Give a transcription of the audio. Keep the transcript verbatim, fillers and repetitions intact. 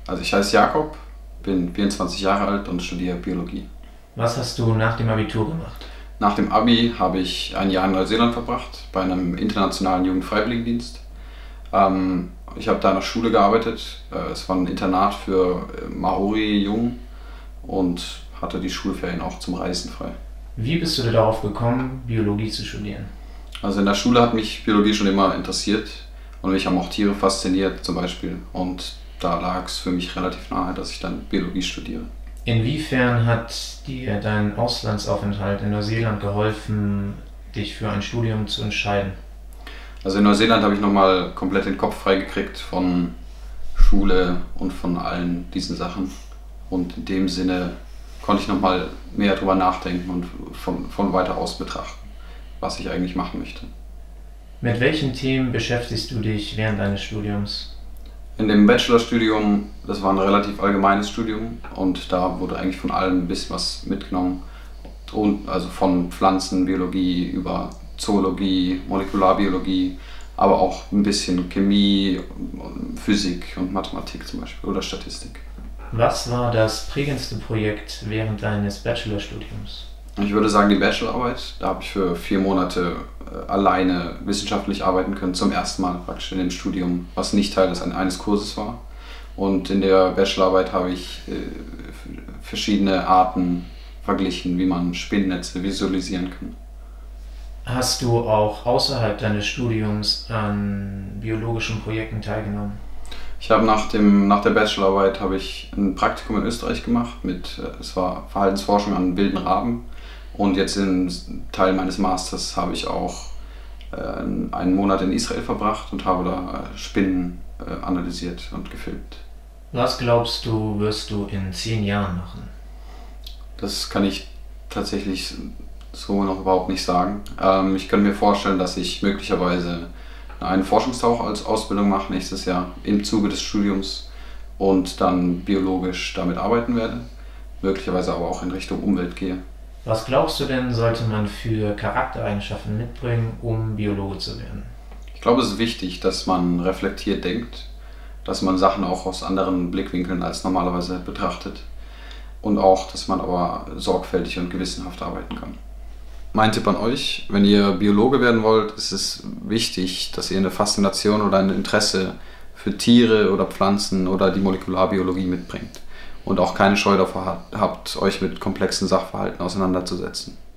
Also ich heiße Jakob, bin vierundzwanzig Jahre alt und studiere Biologie. Was hast du nach dem Abitur gemacht? Nach dem Abi habe ich ein Jahr in Neuseeland verbracht, bei einem internationalen Jugendfreiwilligendienst. Ähm, ich habe da in der Schule gearbeitet. Äh, es war ein Internat für äh, Maori-Jungen und hatte die Schulferien auch zum Reisen frei. Wie bist du darauf gekommen, Biologie zu studieren? Also in der Schule hat mich Biologie schon immer interessiert und mich haben auch Tiere fasziniert zum Beispiel. Und da lag es für mich relativ nahe, dass ich dann Biologie studiere. Inwiefern hat dir dein Auslandsaufenthalt in Neuseeland geholfen, dich für ein Studium zu entscheiden? Also in Neuseeland habe ich nochmal komplett den Kopf freigekriegt von Schule und von allen diesen Sachen. Und in dem Sinne konnte ich nochmal mehr darüber nachdenken und von, von weiter aus betrachten, was ich eigentlich machen möchte. Mit welchen Themen beschäftigst du dich während deines Studiums? In dem Bachelorstudium, das war ein relativ allgemeines Studium und da wurde eigentlich von allem ein bisschen was mitgenommen. Und also von Pflanzenbiologie über Zoologie, Molekularbiologie, aber auch ein bisschen Chemie, Physik und Mathematik zum Beispiel oder Statistik. Was war das prägendste Projekt während deines Bachelorstudiums? Ich würde sagen die Bachelorarbeit. Da habe ich für vier Monate äh, alleine wissenschaftlich arbeiten können, zum ersten Mal praktisch in dem Studium, was nicht Teil des, eines Kurses war. Und in der Bachelorarbeit habe ich äh, verschiedene Arten verglichen, wie man Spinnennetze visualisieren kann. Hast du auch außerhalb deines Studiums an biologischen Projekten teilgenommen? Ich habe nach, dem, nach der Bachelorarbeit habe ich ein Praktikum in Österreich gemacht, mit, es war Verhaltensforschung an wilden Raben. Und jetzt im Teil meines Masters habe ich auch äh, einen Monat in Israel verbracht und habe da Spinnen äh, analysiert und gefilmt. Was glaubst du, wirst du in zehn Jahren machen? Das kann ich tatsächlich so noch überhaupt nicht sagen. Ähm, ich könnte mir vorstellen, dass ich möglicherweise eine Forschungstauch als Ausbildung mache nächstes Jahr im Zuge des Studiums und dann biologisch damit arbeiten werde, möglicherweise aber auch in Richtung Umwelt gehe. Was glaubst du denn, sollte man für Charaktereigenschaften mitbringen, um Biologe zu werden? Ich glaube, es ist wichtig, dass man reflektiert denkt, dass man Sachen auch aus anderen Blickwinkeln als normalerweise betrachtet und auch, dass man aber sorgfältig und gewissenhaft arbeiten kann. Mein Tipp an euch, wenn ihr Biologe werden wollt, ist es wichtig, dass ihr eine Faszination oder ein Interesse für Tiere oder Pflanzen oder die Molekularbiologie mitbringt und auch keine Scheu davor habt, euch mit komplexen Sachverhalten auseinanderzusetzen.